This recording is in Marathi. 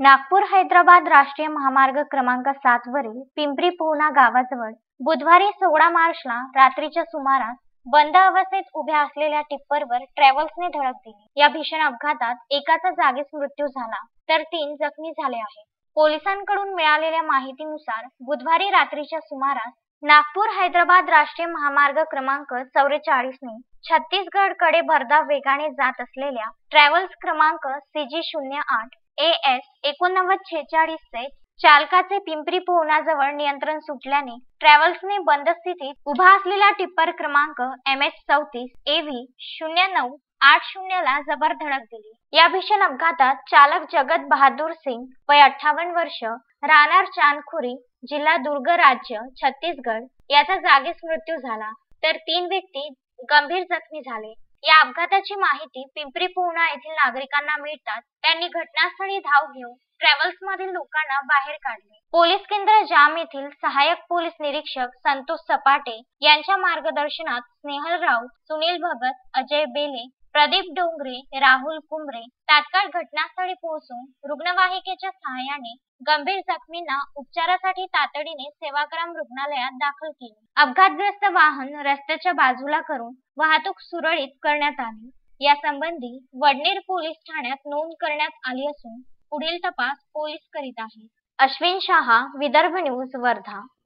नागपूर हैदराबाद राष्ट्रीय महामार्ग क्रमांक 7 वरील पिंपरी पोहना गावाजवळ बुधवारी 16 मार्चला रात्रीच्या सुमारास बंद अवस्थेत उभ्या असलेल्या टिप्परवर ट्रॅव्हल्सने धडक दिली। या भीषण अपघातात एकाचा जागीच मृत्यू झाला तर 3 जखमी झाले आहेत। पोलिसांकडून मिळालेल्या माहितीनुसार बुधवारी रात्रीच्या सुमारास नागपूर हैदराबाद राष्ट्रीय महामार्ग क्रमांक 44 ने छत्तीसगडकडे भरधाव वेगाने जात असलेल्या ट्रॅव्हल्स क्रमांक CG08 AS 8946 चे चालकाचे पिंपरी पोहनाजवळ नियंत्रण सुटल्याने ट्रॅव्हल्सने बंद स्थितीत उभा असलेला टिप्पर क्रमांक MH34 AV 0980 ला जबर धडक दिली। या भीषण अपघातात चालक जगत बहादूर सिंग वय 58 वर्ष राहणार चांदखुरी जिल्हा दुर्ग राज्य छत्तीसगड याचा जागीच मृत्यू झाला तर 3 व्यक्ती गंभीर जखमी झाले। या अपघाताची माहिती पिंपरी पोहना येथील नागरिकांना मिळताच त्यांनी घटनास्थळी धाव घेऊन ट्रॅव्हल्स मधील लोकांना बाहेर काढले। पोलीस केंद्र जाम येथील सहाय्यक पोलीस निरीक्षक संतोष सपाटे यांच्या मार्गदर्शनात स्नेहल राऊत, सुनील भगत, अजय बेले, प्रदीप डोंगरे, राहुल कुंबरे तात्काळ घटनास्थळी पोहोचून रुग्णवाहिकेच्या सहाय्याने गंभीर जखमींना उपचारासाठी तातडीने सेवाग्राम रुग्णालयात दाखल केले। अपघातग्रस्त वाहन रस्त्याच्या बाजूला करून वाहतूक सुरळीत करण्यात आली। यासंबंधी वडनेर पोलीस ठाण्यात नोंद करण्यात आली असून पुढील तपास पोलीस करीत आहेत। अश्विन शाह, विदर्भ न्यूज, वर्धा।